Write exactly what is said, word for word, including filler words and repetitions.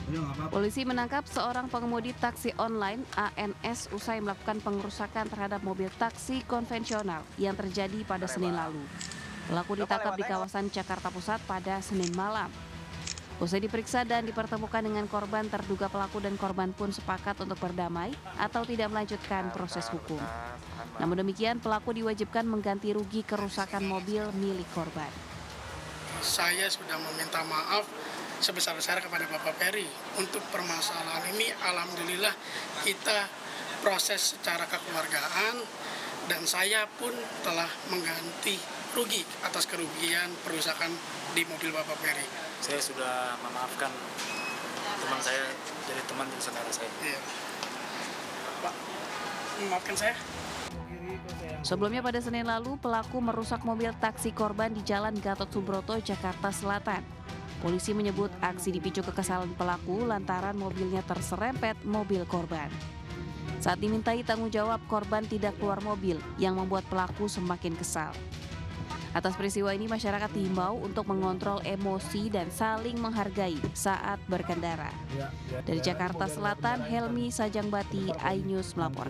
Polisi menangkap seorang pengemudi taksi online A N S usai melakukan pengerusakan terhadap mobil taksi konvensional yang terjadi pada Senin lalu. Pelaku ditangkap di kawasan Jakarta Pusat pada Senin malam. Usai diperiksa dan dipertemukan dengan korban, terduga pelaku dan korban pun sepakat untuk berdamai atau tidak melanjutkan proses hukum. Namun demikian, pelaku diwajibkan mengganti rugi kerusakan mobil milik korban. Saya sudah meminta maaf sebesar-besar kepada Bapak Peri. Untuk permasalahan ini, alhamdulillah kita proses secara kekeluargaan dan saya pun telah mengganti rugi atas kerugian perusakan di mobil Bapak Peri. Saya sudah memaafkan teman saya dari teman dan saudara saya. Iya. Pak, memaafkan saya? Sebelumnya pada Senin lalu, pelaku merusak mobil taksi korban di Jalan Gatot Subroto, Jakarta Selatan. Polisi menyebut aksi dipicu kekesalan pelaku lantaran mobilnya terserempet mobil korban. Saat dimintai tanggung jawab, korban tidak keluar mobil yang membuat pelaku semakin kesal. Atas peristiwa ini, masyarakat dihimbau untuk mengontrol emosi dan saling menghargai saat berkendara. Dari Jakarta Selatan, Helmi Sajangbati, iNews melapor.